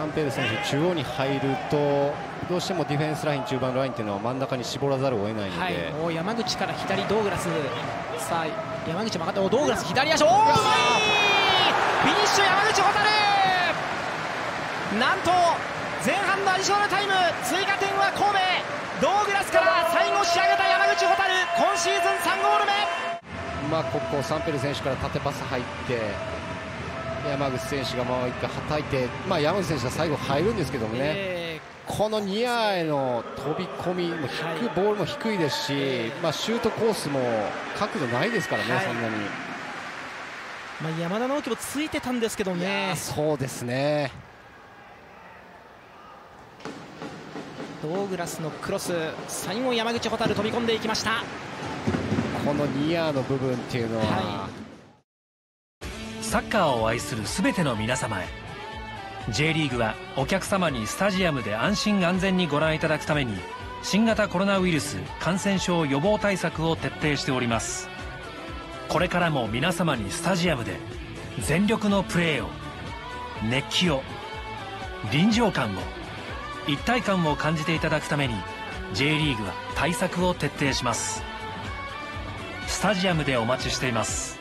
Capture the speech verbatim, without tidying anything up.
サンペール選手中央に入るとどうしてもディフェンスライン中盤ラインっていうのは真ん中に絞らざるを得ないので、 はい、もう山口から左ドーグラス、さあ山口曲がってドーグラス左足、おー、フィニッシュ山口蛍、なんと前半のアディショナルタイム追加点は神戸、ドーグラスから最後仕上げた山口蛍、今シーズンさんゴール目。 まあここサンペル選手から縦パス入って山口選手がもう一回はたいて、まあ、山口選手が最後入るんですけどもね、えー、このニアへの飛び込みも低い、はい、ボールも低いですし、えーまあ、シュートコースも角度ないですからね、はい、そんなに、 まあ、山田直樹もついてたんですけどね。 そうですね、 ドーグラスのクロス、最後山口蛍飛び込んでいきました。 このニアの部分っていうのは、はい、 サッカーを愛する全ての皆様へ、 J リーグはお客様にスタジアムで安心安全にご覧いただくために新型コロナウイルス感染症予防対策を徹底しております。これからも皆様にスタジアムで全力のプレーを、熱気を、臨場感を、一体感を感じていただくために J リーグは対策を徹底します。スタジアムでお待ちしています。